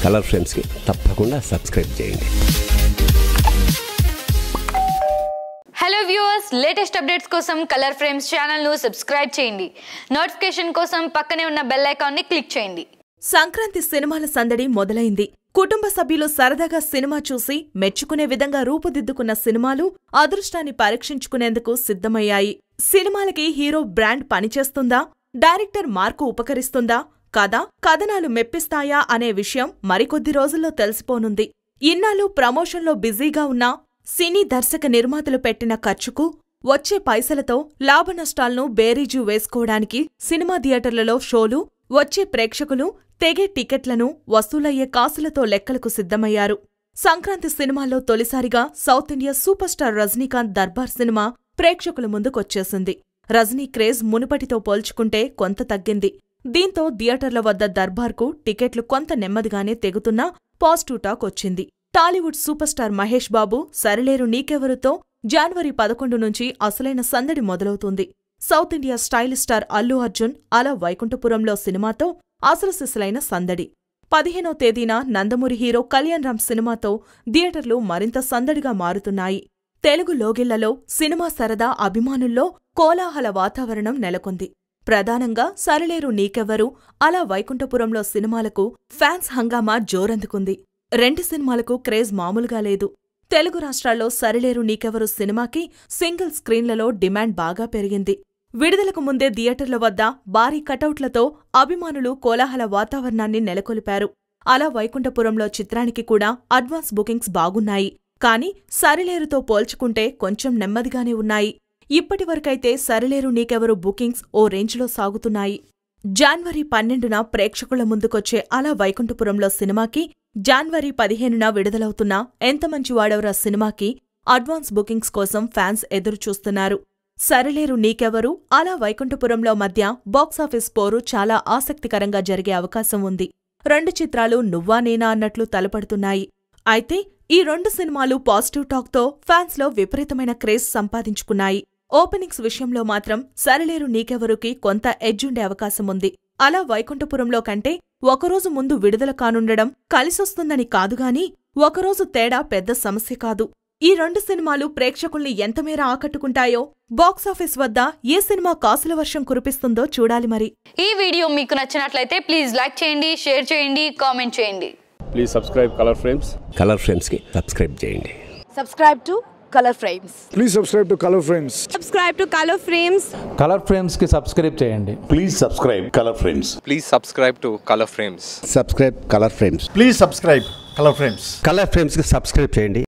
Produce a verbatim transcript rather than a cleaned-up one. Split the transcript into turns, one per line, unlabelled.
Colour ఫ్రేమ్స్కి తప్పకుండా subscribe చేయండి.
Hello viewers, latest updates కోసం కలర్ ఫ్రేమ్స్ ఛానల్ను సబ్స్క్రైబ్ చేయండి. నోటిఫికేషన్ కోసం పక్కనే ఉన్న బెల్ ఐకాన్ని క్లిక్ చేయండి.
సంక్రాంతి సినిమాల సందడి మొదలైంది. కుటుంబ సభ్యులు సరదాగా సినిమా చూసి మెచ్చుకునే విధంగా రూపుదిద్దుకున్న సినిమాలు అదృష్టాన్ని పరీక్షించుకునేందుకు సిద్ధమయ్యాయి. సినిమాలకి హీరో బ్రాండ్ పనిచేస్తుందా, డైరెక్టర్ మార్కు ఉపకరిస్తుందా, కథ కథనాలు మెప్పిస్తాయా అనే విషయం మరికొద్ది రోజుల్లో తెలిసిపోనుంది. ఇన్నాళ్ళు ప్రమోషన్లో బిజీగా ఉన్న సినీ దర్శక నిర్మాతలు పెట్టిన ఖర్చుకు వచ్చే పైసలతో లాభనష్టాలను బేరీజు వేసుకోవడానికి సినిమా థియేటర్లలో షోలు, వచ్చే ప్రేక్షకులు తెగే టికెట్లను వసూలయ్యే కాసులతో లెక్కలకు సిద్ధమయ్యారు. సంక్రాంతి సినిమాల్లో తొలిసారిగా south India super star Rajinikanth Darbar cinema ప్రేక్షకుల ముందుకొచ్చేసింది. రజనీ క్రేజ్ మునుపటితో పోల్చుకుంటే కొంత తగ్గింది. దీంతో థియేటర్ల వద్ద దర్బార్కు టికెట్లు కొంత నెమ్మదిగానే తెగుతున్నా పాజిటివ్ టాక్ వచ్చింది. Tollywood super star Mahesh Babu Sarileru నీకెవరుతో జనవరి పదకొండు నుంచి అసలైన సందడి మొదలవుతుంది. South India style star Allu Arjun Ala Vaikunthapurramuloo సినిమాతో అసలు సిసలైన సందడి. పదిహేనో తేదీన నందమూరి హీరో కళ్యాణ్ రామ్ సినిమాతో థియేటర్లు మరింత సందడిగా మారుతున్నాయి. తెలుగు లోగిళ్లలో సినిమా సరదా అభిమానుల్లో కోలాహల వాతావరణం నెలకొంది. ప్రధానంగా సరిలేరు నీకెవ్వరు, అలా వైకుంఠపురంలో సినిమాలకు ఫ్యాన్స్ హంగామా జోరందుకుంది. రెండు సినిమాలకు క్రేజ్ మామూలుగా లేదు. తెలుగు రాష్ట్రాల్లో సరిలేరు నీకెవరు సినిమాకి సింగిల్ స్క్రీన్లలో డిమాండ్ బాగా పెరిగింది. విడుదలకు ముందే థియేటర్ల వద్ద భారీ కటౌట్లతో అభిమానులు కోలాహల వాతావరణాన్ని నెలకొల్పారు. అలా వైకుంఠపురంలో చిత్రానికి కూడా అడ్వాన్స్ బుకింగ్స్ బాగున్నాయి. కానీ సరిలేరుతో పోల్చుకుంటే కొంచెం నెమ్మదిగానే ఉన్నాయి. ఇప్పటివరకైతే సరిలేరు నీకెవరు బుకింగ్స్ ఓ రేంజ్లో సాగుతున్నాయి. జాన్వరి పన్నెండున ప్రేక్షకుల ముందుకొచ్చే అలా వైకుంఠపురంలో సినిమాకి జాన్వరి పదిహేనున విడుదలవుతున్న ఎంత మంచివాడవరా సినిమాకి అడ్వాన్స్ బుకింగ్స్ కోసం ఫ్యాన్స్ ఎదురుచూస్తున్నారు. సరిలేరు నీకెవరు, అలా వైకుంఠపురంలో మధ్య బాక్సాఫీస్ పోరు చాలా ఆసక్తికరంగా జరిగే అవకాశం ఉంది. రెండు చిత్రాలు నువ్వా నేనా అన్నట్లు తలపడుతున్నాయి. అయితే ఈ రెండు సినిమాలు పాజిటివ్ టాక్తో ఫ్యాన్స్లో విపరీతమైన క్రేజ్ సంపాదించుకున్నాయి. ఓపెనింగ్స్ విషయంలో మాత్రం సరిలేరు నీకెవరుకి కొంత ఎడ్జుండే అవకాశం ఉంది. అలా వైకుంఠపురంలో కంటే ఒకరోజు ముందు విడుదల కానుండడం కలిసొస్తుందని కాదుగాని ఒకరోజు తేడా పెద్ద సమస్య కాదు. ఈ రెండు సినిమాలు ప్రేక్షకుల్ని ఎంతమేర ఆకట్టుకుంటాయో, బాక్సాఫీస్ వద్ద ఏ సినిమా కాసుల వర్షం కురిపిస్తుందో చూడాలి. మరి
ఈ వీడియో మీకు నచ్చినట్లయితే ప్లీజ్ లైక్ చేయండి, షేర్ చేయండి, కామెంట్ చేయండి.
Please subscribe colour frames.
Colour ఫ్రేమ్స్కి సబ్స్క్రైబ్ చేయండి.
Subscribe to Color Frames.
Please subscribe to Color Frames.
Subscribe to Color Frames.
Colour frames కి సబ్స్క్రైబ్ చేయండి.
Please subscribe Color Frames.
Please subscribe to Color Frames.
Subscribe colour frames.
Please subscribe Color Frames.
Colour ఫ్రేమ్స్కి subscribe చేయండి.